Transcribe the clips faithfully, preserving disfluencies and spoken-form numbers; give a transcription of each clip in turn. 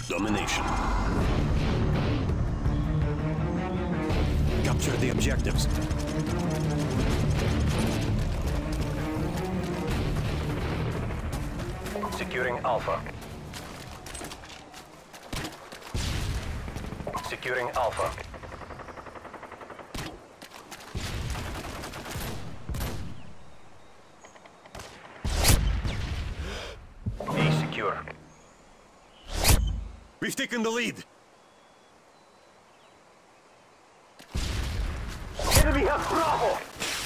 Domination. Capture the objectives. Securing Alpha. Securing Alpha. B secure. We've taken the lead. Enemy has Bravo!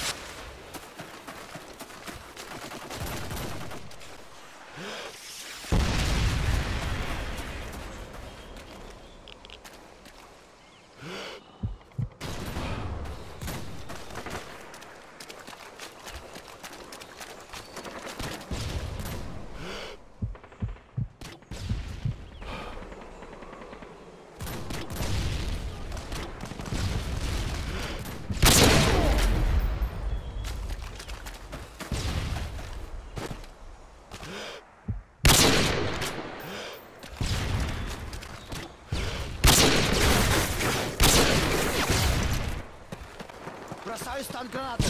Бросаю стан гранаты.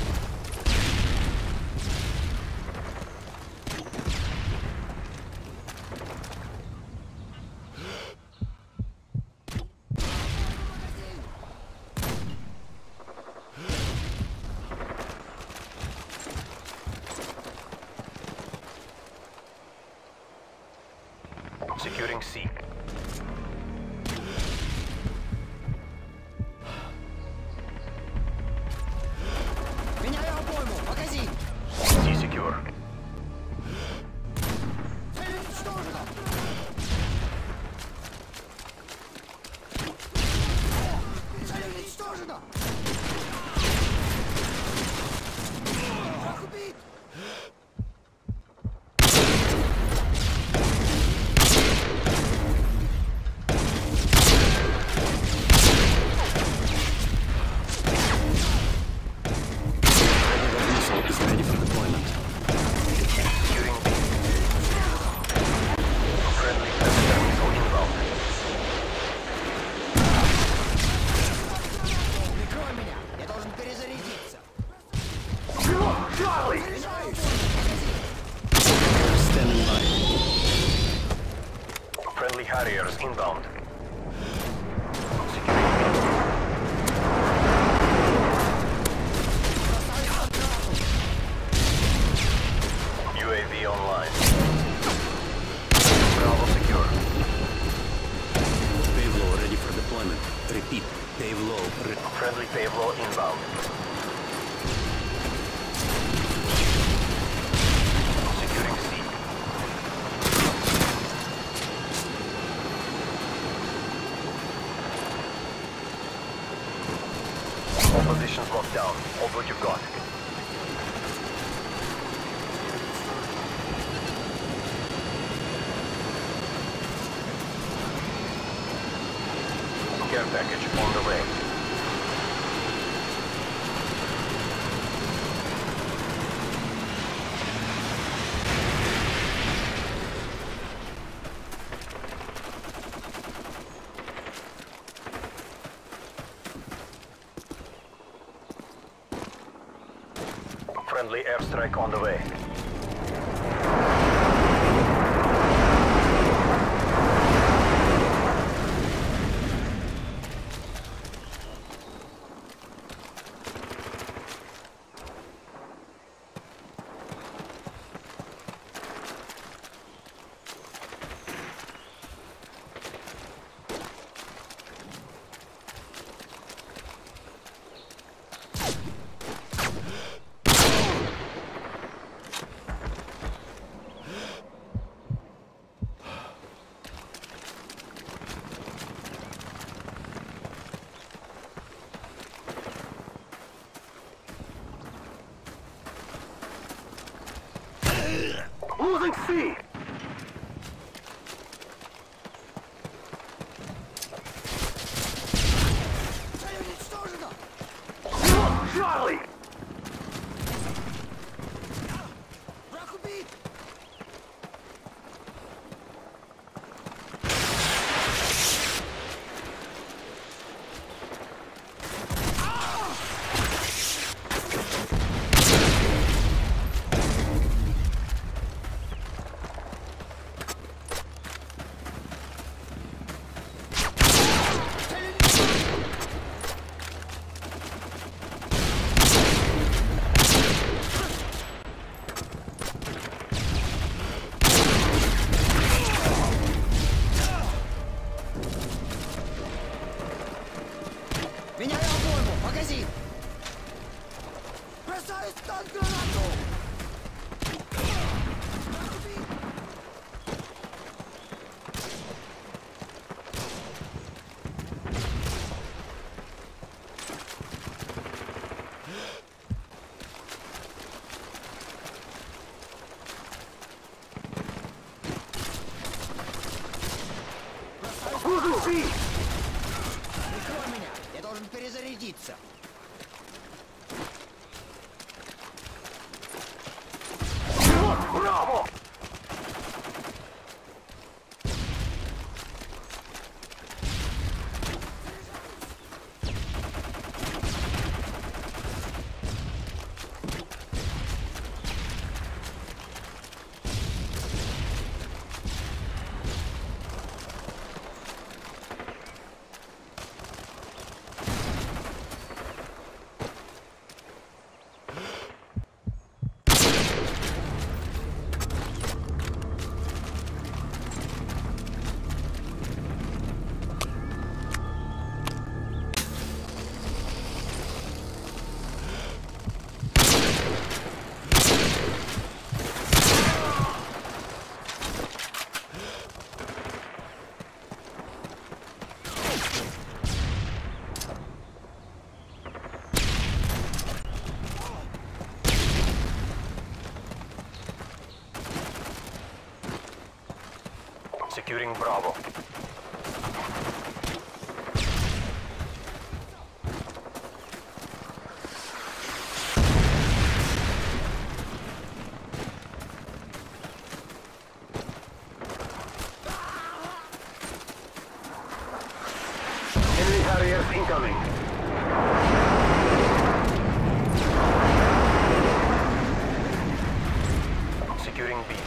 Securing C. Меняю обойму. Магазин. C secure. Цель уничтожена. Цель уничтожена. Враг убит. Is ready for deployment. Securing B. Friendly tester missile inbound. Прикрой меня. Я должен перезарядиться. Charlie! Standing by. Friendly Harriers inbound. U A V online. Bravo secure. Payload ready for deployment. Repeat. Payload re Friendly payload inbound. Securing C. All positions locked down. Hold what you've got. Care package on the way. Friendly airstrike on the way. Losing C! Цель уничтожена. Charlie! Враг убит. Прикрой меня! Я должен перезарядиться! Браво! Securing Bravo. Enemy Harriers incoming. Securing B.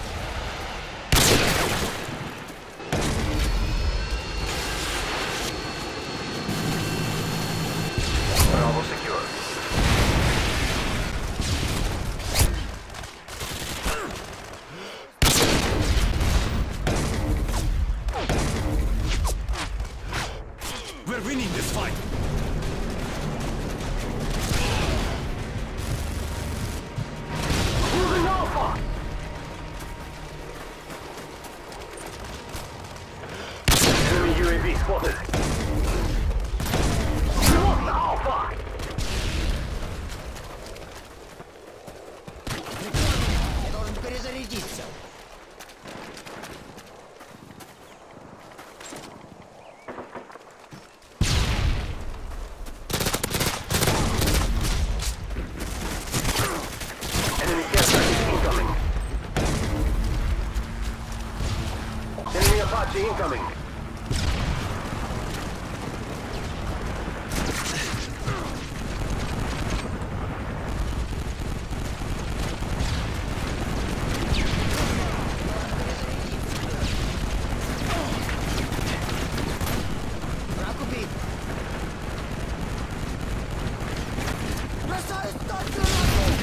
Bravo secure. We're winning this fight! Losing Alpha! Enemy U A V spotted. We lost Alpha! Я должен перезарядиться! Enemy care package incoming. Enemy Apache incoming. Враг убит! Бросаю стать гранату!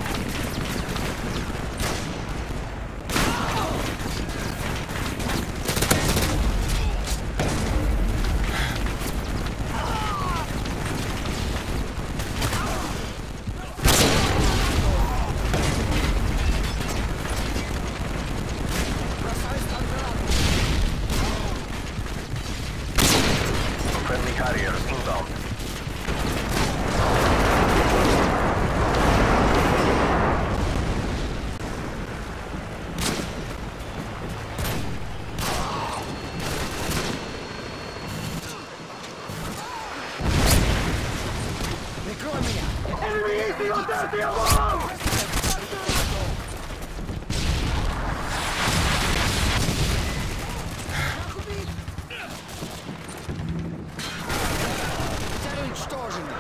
Бросаю стать гранату! Friendly Harriers inbound. Прикрой меня! Enemy A C on thirty above! Враг убит! Цель уничтожена!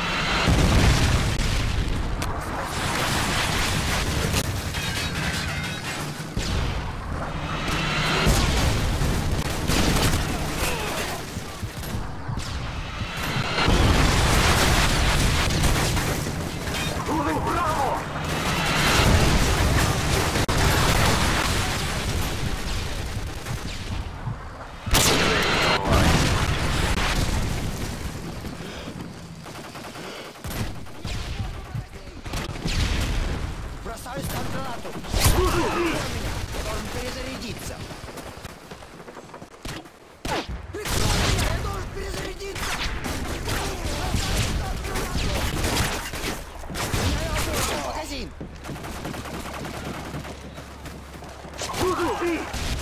Losing Bravo! Бросаю стать гранату! Прикрой меня! Я должен перезарядиться! Прикрой меня! Я должен перезарядиться! Меняю обойку! Магазин! Losing B!